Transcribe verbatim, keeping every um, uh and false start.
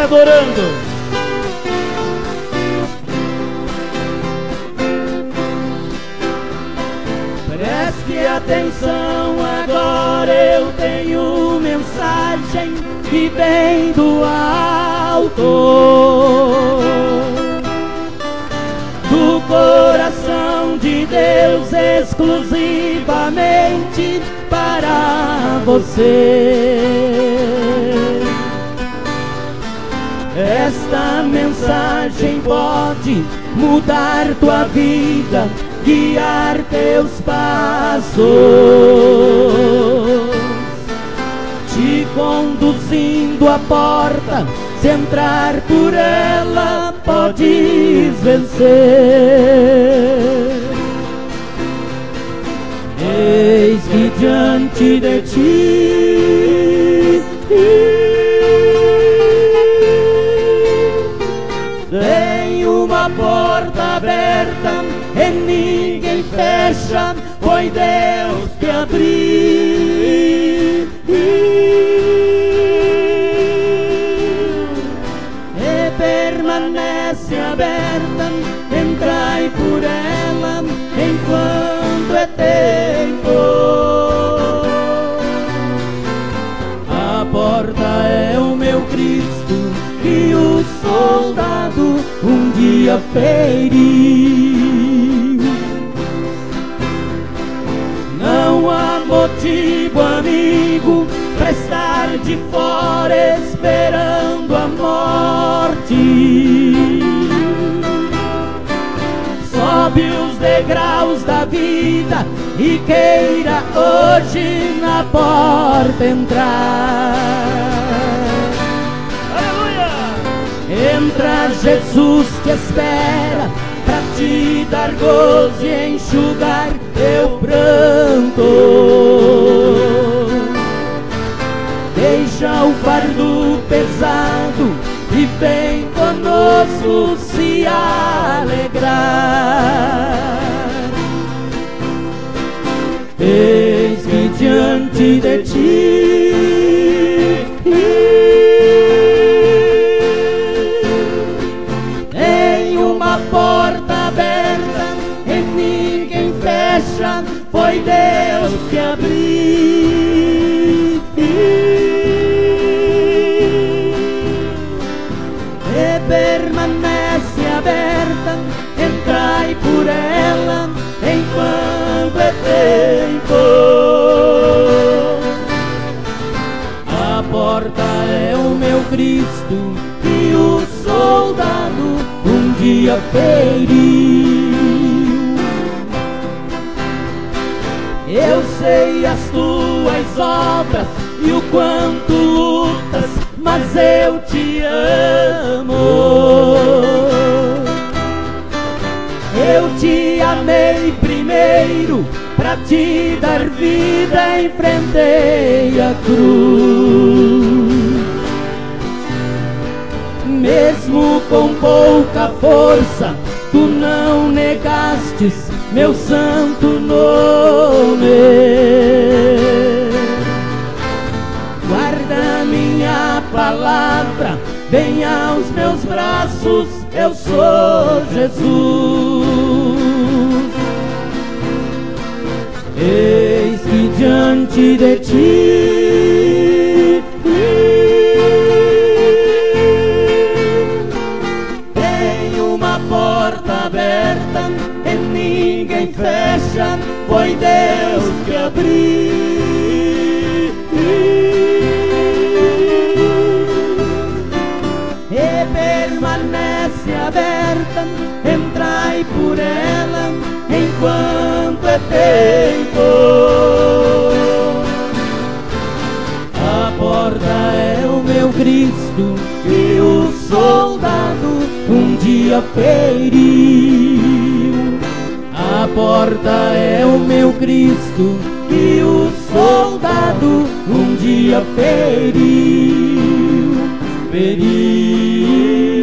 adorando. Preste atenção, agora eu tenho mensagem que vem do alto, do coração de Deus, exclusivamente para você. Esta mensagem pode mudar tua vida, guiar teus passos, te conduzindo à porta. Se entrar por ela, podes vencer. Eis que diante de ti tem uma porta aberta e ninguém fecha, foi Deus que abriu. E permanece aberta, entrai por ela enquanto é tempo. A porta é o meu Cristo que o soldado um dia feriu. Não há motivo, amigo, pra estar de fora esperando a morte. Sobe os degraus da vida e queira hoje na porta entrar. Entra Jesus que espera pra te dar gozo e enxugar teu pranto. Deixa o fardo pesado e vem conosco se alegrar. Eis que diante de ti tem uma porta aberta e ninguém fecha, foi Deus que abriu. E permanece aberta, entrai por ela enquanto é tempo. A porta é o meu Cristo e o soldado um dia feriu. Eu sei as tuas obras e o quanto lutas, mas eu te amo. Eu te amei primeiro, pra te dar vida enfrentei a cruz. Mesmo com pouca força, tu não negastes meu santo nome. Guarda minha palavra, vem aos meus braços, eu sou Jesus. Eis que diante de ti tem uma porta aberta e ninguém fecha, foi Deus que abriu. E permanece aberta, entrai por ela enquanto é tempo. A porta é o meu Cristo e o soldado um dia feriu. A porta é o meu Cristo e o soldado um dia feriu. Feriu.